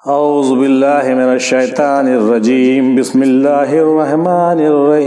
اعوذ باللہ من الشیطان الرجیم بسم اللہ الرحمن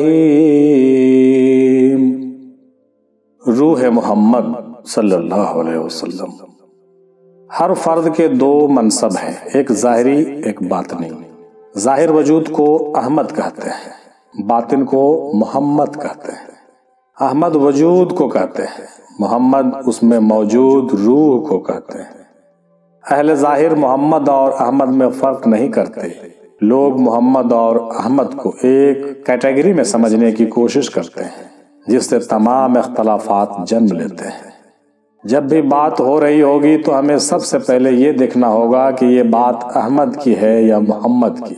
الرحیم۔ روح محمد صلی اللہ علیہ وسلم۔ ہر فرد کے دو منصب ہیں، ایک ظاہری ایک باطنی۔ ظاہر وجود کو احمد کہتے ہیں، باطن کو محمد کہتے ہیں۔ احمد وجود کو کہتے ہیں، محمد اس میں موجود روح کو کہتے ہیں۔ اہل ظاہر محمد اور احمد میں فرق نہیں کرتے۔ لوگ محمد اور احمد کو ایک کیٹیگری میں سمجھنے کی کوشش کرتے ہیں، جس سے تمام اختلافات جنم لیتے ہیں۔ جب بھی بات ہو رہی ہوگی تو ہمیں سب سے پہلے یہ دیکھنا ہوگا کہ یہ بات احمد کی ہے یا محمد کی۔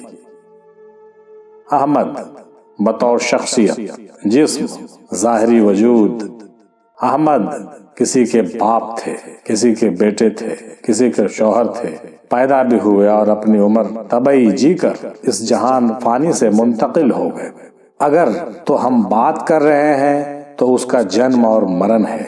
احمد بطور شخصیت، جسم، ظاہری وجود۔ احمد کسی کے باپ تھے، کسی کے بیٹے تھے، کسی کے شوہر تھے، پیدا بھی ہوئے اور اپنی عمر طبعی جی کر اس جہان فانی سے منتقل ہو گئے۔ اگر تو ہم بات کر رہے ہیں تو اس کا جنم اور مرن ہے۔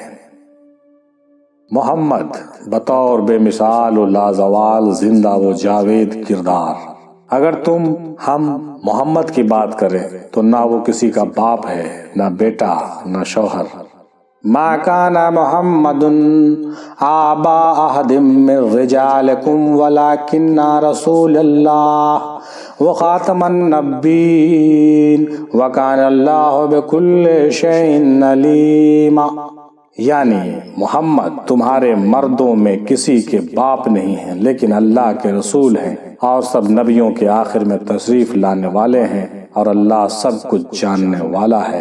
محمد بطور بے مثال و لازوال زندہ و جاوید کردار۔ اگر ہم محمد کی بات کریں تو نہ وہ کسی کا باپ ہے، نہ بیٹا، نہ شوہر۔ ما کان محمد آبا احد من رجالکم ولکن رسول اللہ وخاتم النبیین وکان اللہ بکل شیء علیم۔ یعنی محمد تمہارے مردوں میں کسی کے باپ نہیں ہیں، لیکن اللہ کے رسول ہیں اور سب نبیوں کے آخر میں تشریف لانے والے ہیں، اور اللہ سب کچھ جاننے والا ہے۔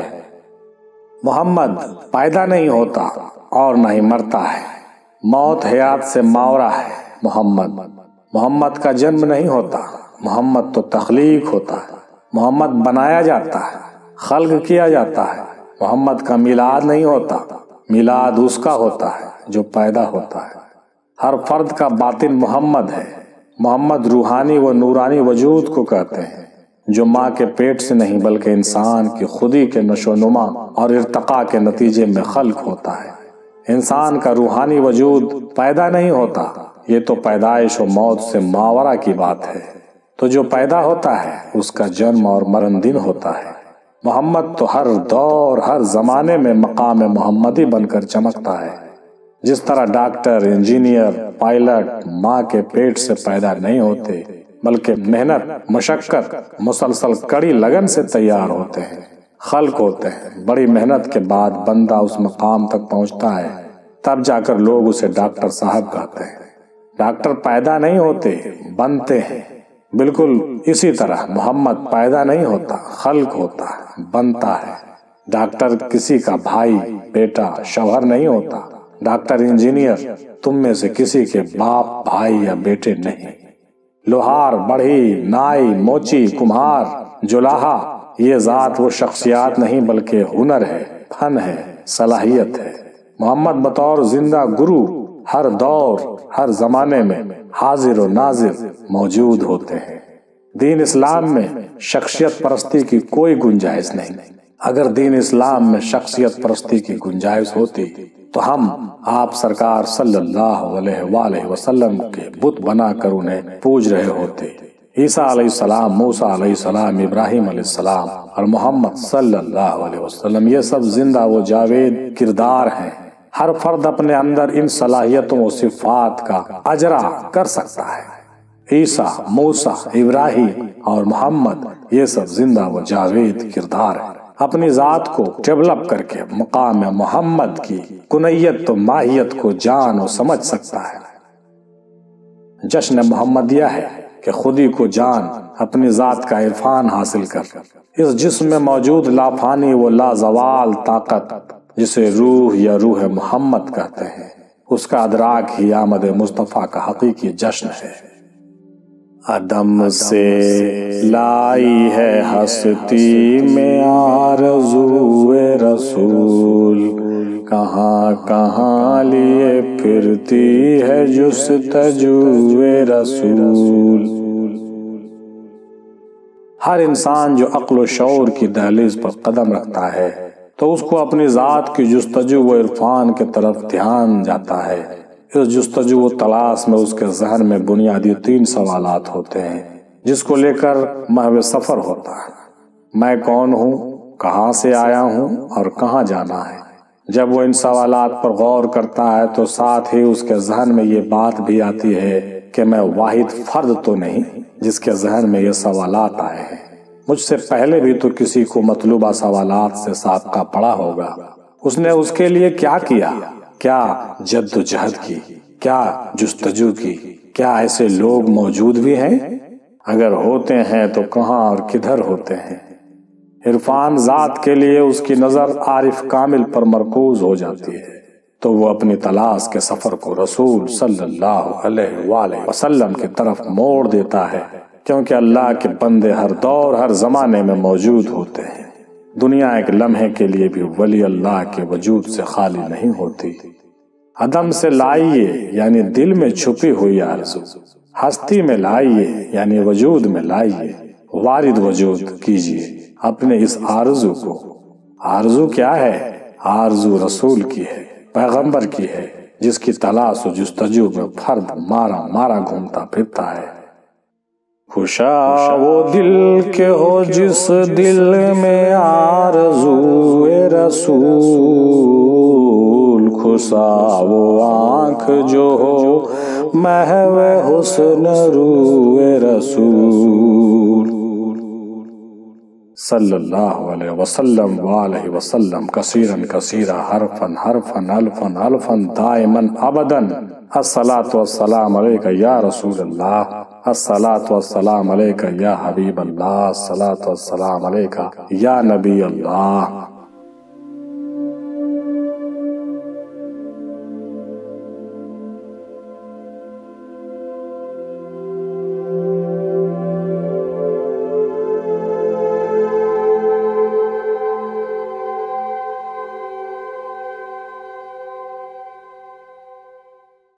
محمد پیدا نہیں ہوتا اور نہ ہی مرتا ہے، موت حیات سے ماورا ہے۔ محمد کا جنم نہیں ہوتا، محمد تو تخلیق ہوتا ہے۔ محمد بنایا جاتا ہے، خلق کیا جاتا ہے۔ محمد کا میلاد نہیں ہوتا، میلاد اس کا ہوتا ہے جو پیدا ہوتا ہے۔ ہر فرد کا باطن محمد ہے۔ محمد روحانی و نورانی وجود کو کہتے ہیں، جو ماں کے پیٹ سے نہیں بلکہ انسان کی خودی کے نشو و نما اور ارتقاء کے نتیجے میں خلق ہوتا ہے۔ انسان کا روحانی وجود پیدا نہیں ہوتا، یہ تو پیدائش و موت سے ماورا کی بات ہے۔ تو جو پیدا ہوتا ہے اس کا جنم اور مرن دن ہوتا ہے۔ محمد تو ہر دور ہر زمانے میں مقام محمدی بن کر چمکتا ہے۔ جس طرح ڈاکٹر، انجینئر، پائلٹ ماں کے پیٹ سے پیدا نہیں ہوتے، بلکہ محنت، مشقت، مسلسل کڑی لگن سے تیار ہوتے ہیں، خلق ہوتے ہیں۔ بڑی محنت کے بعد بندہ اس مقام تک پہنچتا ہے، تب جا کر لوگ اسے ڈاکٹر صاحب کہتے ہیں۔ ڈاکٹر پیدا نہیں ہوتے، بنتے ہیں۔ بالکل اسی طرح محمد پیدا نہیں ہوتا، خلق ہوتا ہے، بنتا ہے۔ ڈاکٹر کسی کا بھائی، بیٹا، شوہر نہیں ہوتا۔ ڈاکٹر، انجینئر تم میں سے کسی کے باپ، بھائی یا بیٹے نہیں۔ لوہار، بڑھئی، نائی، موچی، کمہار، جولاہا، یہ ذات و شخصیات نہیں بلکہ ہنر ہے، فن ہے، صلاحیت ہے۔ محمد بطور زندہ گرو ہر دور ہر زمانے میں حاضر و ناظر موجود ہوتے ہیں۔ دین اسلام میں شخصیت پرستی کی کوئی گنجائش نہیں۔ اگر دین اسلام میں شخصیت پرستی کی گنجائش ہوتی تو ہم آپ سرکار صلی اللہ علیہ وآلہ وسلم کے بت بنا کر انہیں پوج رہے ہوتے۔ عیسیٰ علیہ السلام، موسیٰ علیہ السلام، ابراہیم علیہ السلام اور محمد صلی اللہ علیہ وسلم، یہ سب زندہ و جاوید کردار ہیں۔ ہر فرد اپنے اندر ان صلاحیتوں و صفات کا اجرا کر سکتا ہے۔ عیسیٰ، موسیٰ، ابراہیم اور محمد یہ سب زندہ و جاوید کردار ہیں۔ اپنی ذات کو ڈیولپ کر کے مقام محمد کی کنیت و ماہیت کو جان و سمجھ سکتا ہے۔ جشن محمدیہ ہے کہ خودی کو جان، اپنی ذات کا عرفان حاصل کر اس جسم میں موجود لافانی و لازوال طاقت، جسے روح یا روح محمد کہتے ہیں، اس کا ادراک ہی آمد مصطفیٰ کا حقیقی جشن ہے۔ عدم سے لائی ہے ہستی میں آرزو رسول، کہاں کہاں لیے پھرتی ہے جستجو رسول۔ ہر انسان جو عقل و شعور کی دہلیز پر قدم رکھتا ہے تو اس کو اپنی ذات کی جستجو و عرفان کی طرف دھیان جاتا ہے۔ اس جستجو و تلاش میں اس کے ذہن میں بنیادی 3 سوالات ہوتے ہیں جس کو لے کر محو سفر ہوتا ہے۔ میں کون ہوں، کہاں سے آیا ہوں اور کہاں جانا ہے؟ جب وہ ان سوالات پر غور کرتا ہے تو ساتھ ہی اس کے ذہن میں یہ بات بھی آتی ہے کہ میں واحد فرد تو نہیں جس کے ذہن میں یہ سوالات آئے ہیں۔ مجھ سے پہلے بھی تو کسی کو مطلوبہ سوالات سے سابقہ پڑا ہوگا۔ اس نے اس کے لیے کیا کیا؟ کیا جد و جہد کی؟ کیا جستجو کی؟ کیا ایسے لوگ موجود بھی ہیں؟ اگر ہوتے ہیں تو کہاں اور کدھر ہوتے ہیں؟ عرفان ذات کے لیے اس کی نظر عارف کامل پر مرکوز ہو جاتی ہے تو وہ اپنی تلاش کے سفر کو رسول صلی اللہ علیہ وآلہ وسلم کی طرف موڑ دیتا ہے، کیونکہ اللہ کے بندے ہر دور ہر زمانے میں موجود ہوتے ہیں۔ دنیا ایک لمحے کے لیے بھی ولی اللہ کے وجود سے خالی نہیں ہوتی۔ عدم سے لائیے یعنی دل میں چھپی ہوئی آرزو، ہستی میں لائیے یعنی وجود میں لائیے، وارد وجود کیجیے اپنے اس آرزو کو۔ آرزو کیا ہے؟ آرزو رسول کی ہے، پیغمبر کی ہے، جس کی تلاش و جستجو میں فرد مارا مارا گھومتا پھرتا ہے۔ خوشا وہ دل کے ہو جس دل میں آرزو رسول، خوشا وہ آنکھ جو ہو محو حسن رو رسول صلی اللہ علیہ وسلم وآلہ وسلم کثیرا کثیرا حرفا حرفا الفا الفا دائما ابدا۔ الصلاۃ والسلام علیکہ یا رسول اللہ، الصلاۃ والسلام علیکہ یا حبیب اللہ، الصلاۃ والسلام علیکہ یا نبی اللہ۔